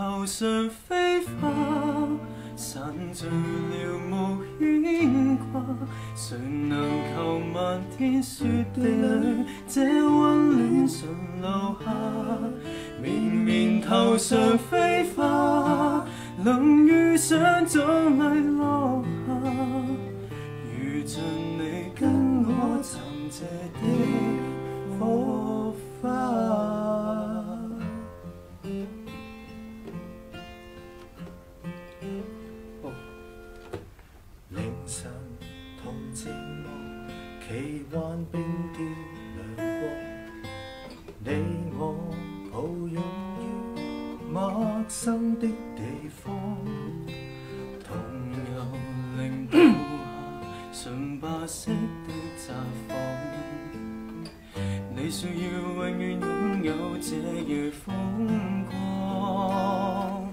頭上飛花，散聚了無牽掛。誰能求漫天雪地裏，這溫暖純留下？綿綿頭上飛花，能遇上早禮落下。如盡你跟我暫借的火花。 凌晨同寂寞，奇幻冰雕亮光。你我抱擁於陌生的地方， 同遊靈步下純白色的窄房。你說要永遠擁有這夜風光。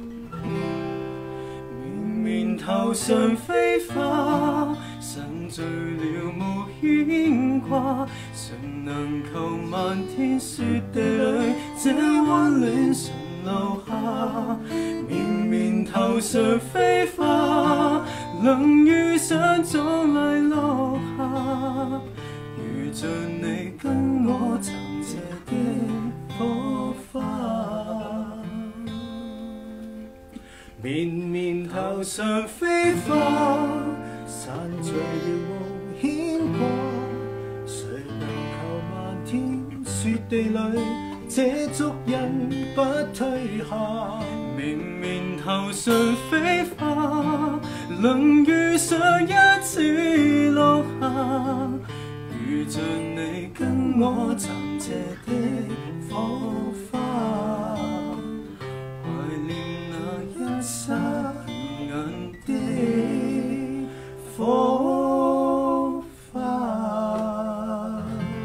綿綿頭上飛花，散聚了無牽掛。誰能求漫天雪地裏，這溫暖純留下？綿綿頭上飛花，能遇上早禮落下。如盡你跟我暫借的火花。 綿綿頭上飛花，散聚了無牽掛。誰能求漫天雪地裏，這足印不退下？ 綿綿頭上飛花，能遇上一次落下。如盡你跟我暫借的火花，懷念那一剎眼的火花。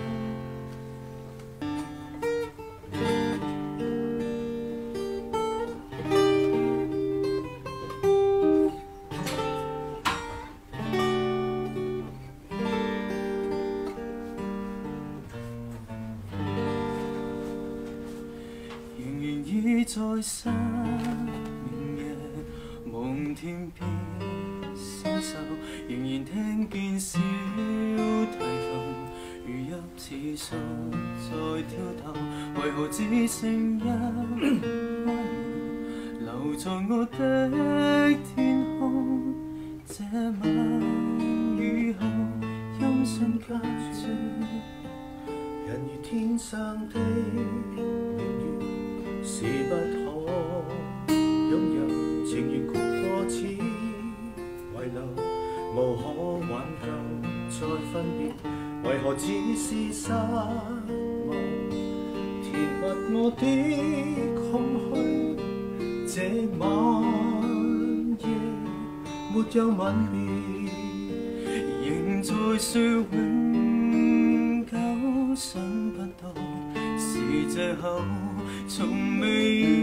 仍然倚在失眠夜，望天邊消瘦，仍然聽見小提琴如泣似訴在挑逗。為何只剩一彎腰留在我的天空？這晚雨後音訊隔絕， 人如天生的明月，是不可擁有。情緣曲過似遺留，無可挽救再分別。為何只是失望？填密我的空虛，這晚夜沒有吻別， 仍在說永久，想不到是藉口，從未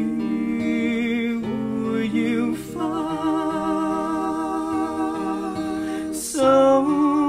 會要分手。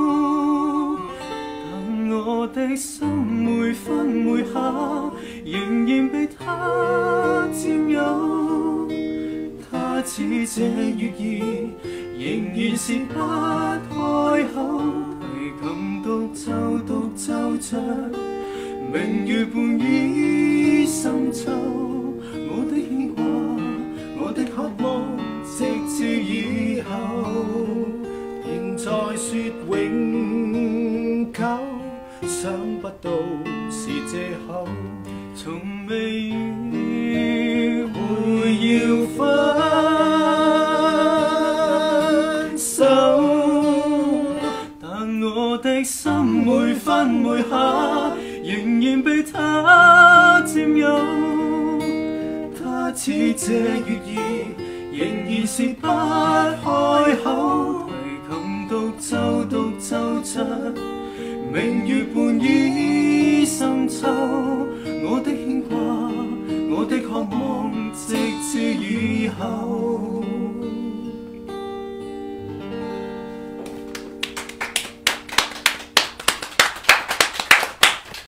但我的心每分每刻仍然被他佔有，他似這月兒仍然是不開口，提琴獨奏着，明月半倚深秋。我的牽掛，我的渴望，直至以後，仍在說永久。想不到是藉口，從未會要分手。但我的心每分每刻仍然被他佔有，他似這月兒仍然是不開口，提琴獨奏着，明月半倚深秋。